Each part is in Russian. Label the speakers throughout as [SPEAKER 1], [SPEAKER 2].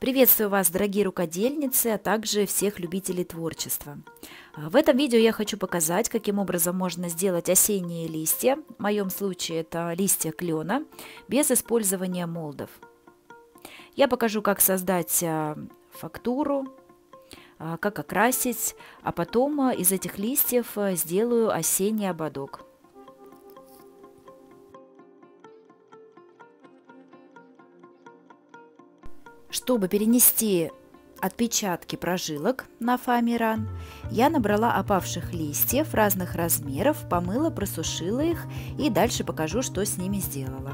[SPEAKER 1] Приветствую вас, дорогие рукодельницы, а также всех любителей творчества. В этом видео я хочу показать, каким образом можно сделать осенние листья, в моем случае это листья клена, без использования молдов. Я покажу, как создать фактуру, как окрасить, а потом из этих листьев сделаю осенний ободок. Чтобы перенести отпечатки прожилок на фоамиран, я набрала опавших листьев разных размеров, помыла, просушила их и дальше покажу, что с ними сделала.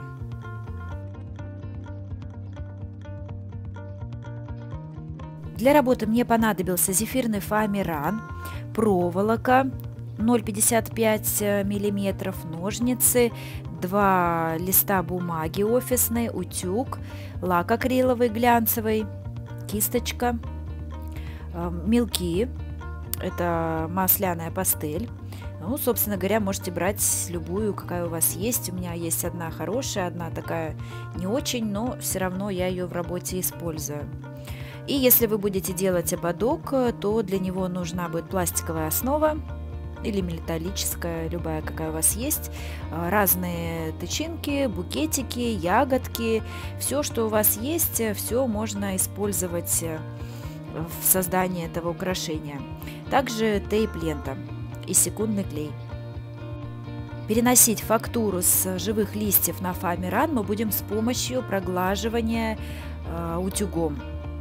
[SPEAKER 1] Для работы мне понадобился зефирный фоамиран, проволока 0,55 мм, ножницы, 2 листа бумаги офисной, утюг, лак акриловый глянцевый, кисточка, мелки, это масляная пастель. Ну, собственно говоря, можете брать любую, какая у вас есть. У меня есть одна хорошая, одна такая не очень, но все равно я ее в работе использую. И если вы будете делать ободок, то для него нужна будет пластиковая основа или металлическая, любая, какая у вас есть, разные тычинки, букетики, ягодки, все, что у вас есть, все можно использовать в создании этого украшения. Также тейп-лента и секундный клей. Переносить фактуру с живых листьев на фоамиран мы будем с помощью проглаживания утюгом.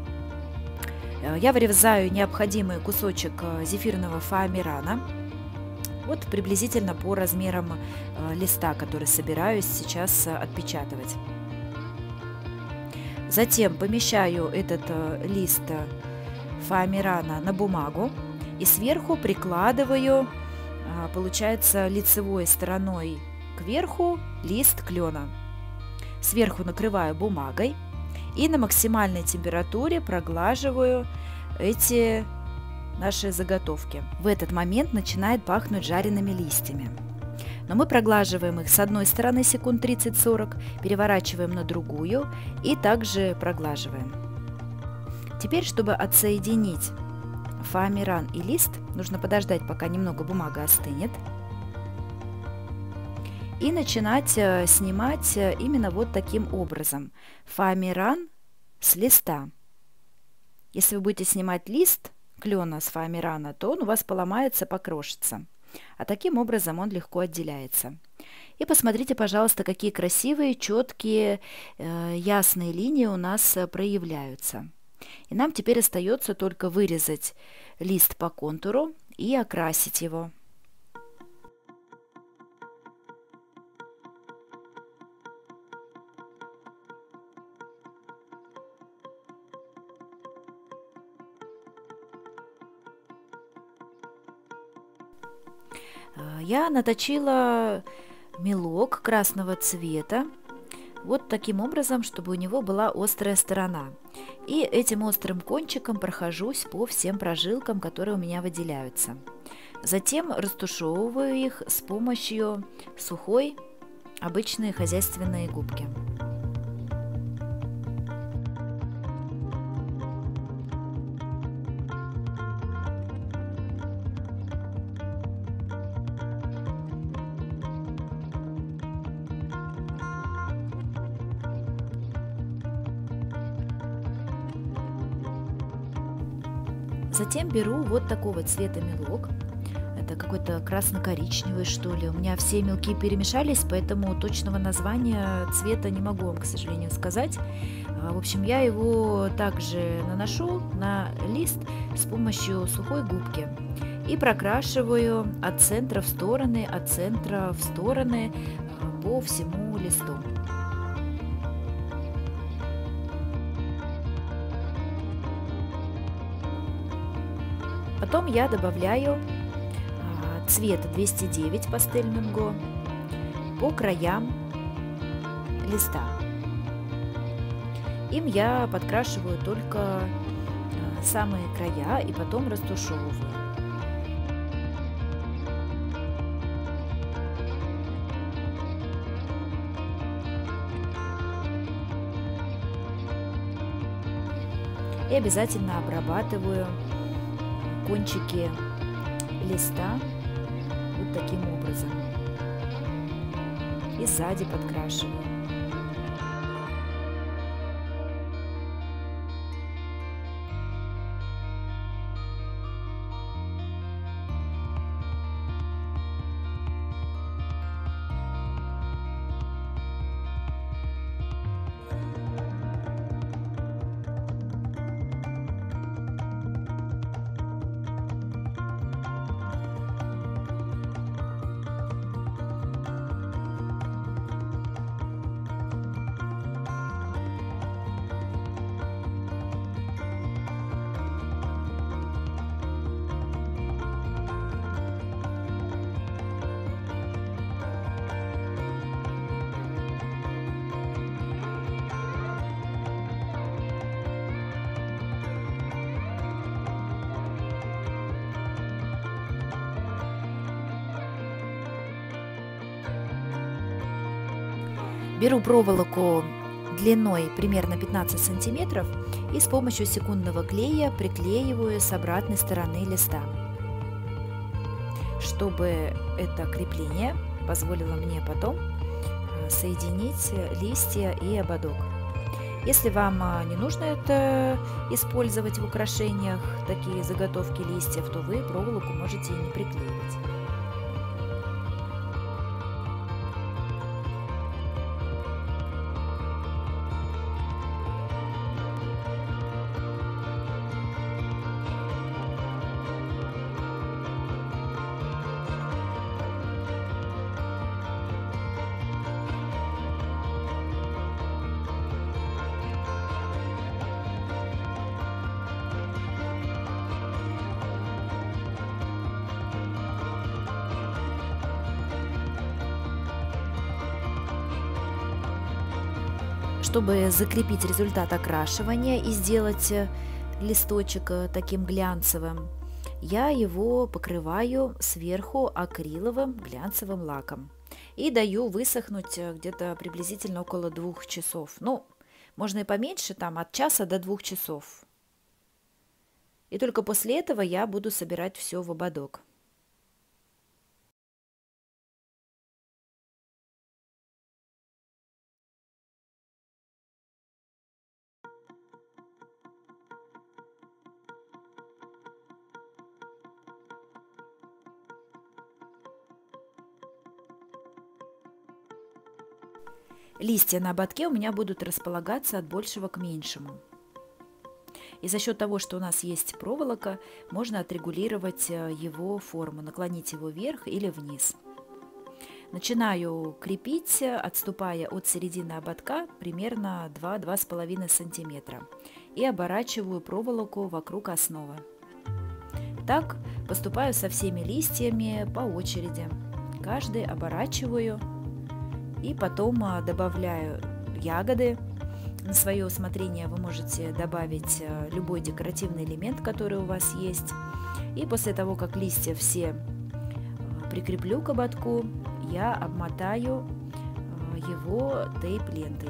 [SPEAKER 1] Я вырезаю необходимый кусочек зефирного фоамирана. Вот приблизительно по размерам листа, который собираюсь сейчас отпечатывать. Затем помещаю этот лист фоамирана на бумагу и сверху прикладываю, получается, лицевой стороной кверху лист клена. Сверху накрываю бумагой и на максимальной температуре проглаживаю эти наши заготовки. В этот момент начинает пахнуть жареными листьями. Но мы проглаживаем их с одной стороны секунд 30-40, переворачиваем на другую и также проглаживаем. Теперь, чтобы отсоединить фоамиран и лист, нужно подождать, пока немного бумага остынет. И начинать снимать именно вот таким образом. Фоамиран с листа. Если вы будете снимать лист клена с фоамирана, то он у вас поломается, покрошится. А таким образом он легко отделяется. И посмотрите, пожалуйста, какие красивые, четкие, ясные линии у нас проявляются. И нам теперь остается только вырезать лист по контуру и окрасить его. Я наточила мелок красного цвета вот таким образом, чтобы у него была острая сторона. И этим острым кончиком прохожусь по всем прожилкам, которые у меня выделяются. Затем растушевываю их с помощью сухой обычной хозяйственной губки. Затем беру вот такого цвета мелок. Это какой-то красно-коричневый, что ли. У меня все мелки перемешались, поэтому точного названия цвета не могу вам, к сожалению, сказать. В общем, я его также наношу на лист с помощью сухой губки и прокрашиваю от центра в стороны, от центра в стороны по всему листу. Потом я добавляю цвет 209 пастель Минго по краям листа. Им я подкрашиваю только самые края и потом растушевываю. И обязательно обрабатываю кончики листа вот таким образом. И сзади подкрашиваю. Беру проволоку длиной примерно 15 сантиметров и с помощью секундного клея приклеиваю с обратной стороны листа, чтобы это крепление позволило мне потом соединить листья и ободок. Если вам не нужно это использовать в украшениях, такие заготовки листьев, то вы проволоку можете и не приклеивать. Чтобы закрепить результат окрашивания и сделать листочек таким глянцевым, я его покрываю сверху акриловым глянцевым лаком и даю высохнуть где-то приблизительно около 2 часов. Ну, можно и поменьше, там от часа до 2 часов. И только после этого я буду собирать все в ободок. Листья на ободке у меня будут располагаться от большего к меньшему. И за счет того, что у нас есть проволока, можно отрегулировать его форму, наклонить его вверх или вниз. Начинаю крепить, отступая от середины ободка примерно 2-2,5 сантиметра и оборачиваю проволоку вокруг основы. Так поступаю со всеми листьями по очереди. Каждый оборачиваю и потом добавляю ягоды. На свое усмотрение вы можете добавить любой декоративный элемент, который у вас есть. И после того, как листья все прикреплю к ободку, я обмотаю его тейп-лентой.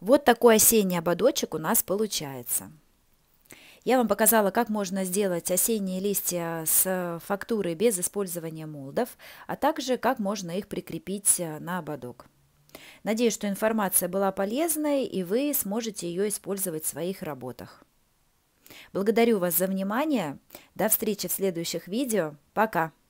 [SPEAKER 1] Вот такой осенний ободочек у нас получается. Я вам показала, как можно сделать осенние листья с фактурой без использования молдов, а также как можно их прикрепить на ободок. Надеюсь, что информация была полезной и вы сможете ее использовать в своих работах. Благодарю вас за внимание. До встречи в следующих видео. Пока!